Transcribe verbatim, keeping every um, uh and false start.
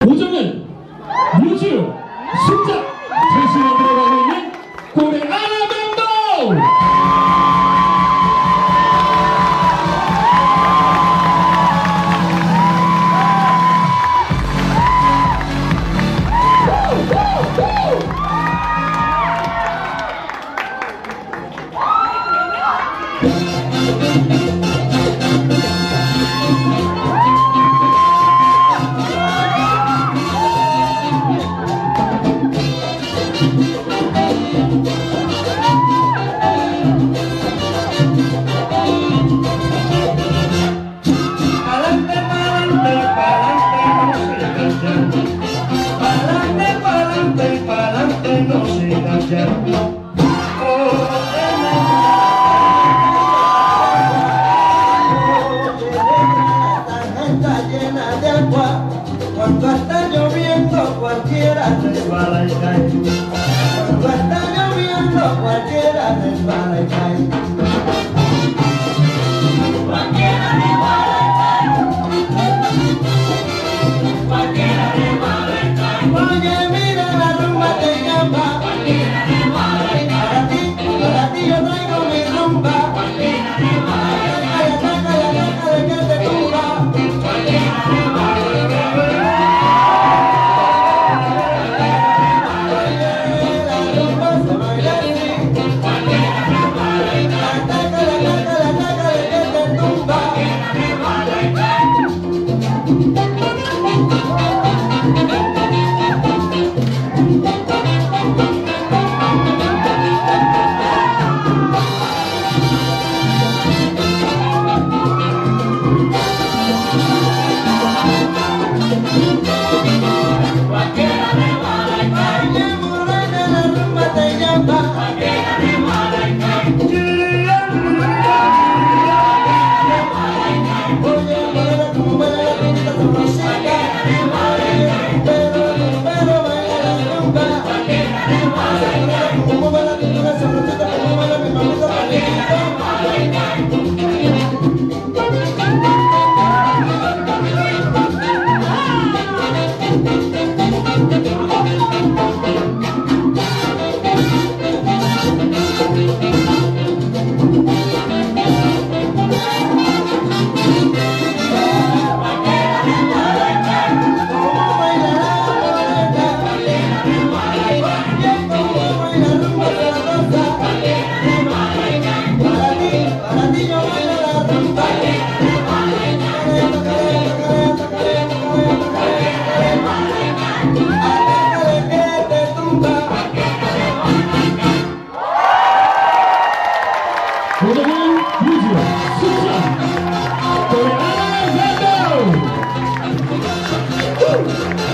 오정은 뮤즈 숫자 다시 만들어가고 있는 고래아라 멤버. Cuando está lloviendo cualquiera resbala y cae. Cuando está lloviendo cualquiera resbala y cae. Cualquiera resbala y cae. Cualquiera resbala y cae. Oye, mira, la rumba te llama. Cualquiera resbala y cae. Para ti, para ti yo traigo mi rumba. Cualquiera resbala y cae. Saca la caca de que te tumba. Cualquiera resbala y cae. 오정은 뮤즈 숫자 고래아라 멤버.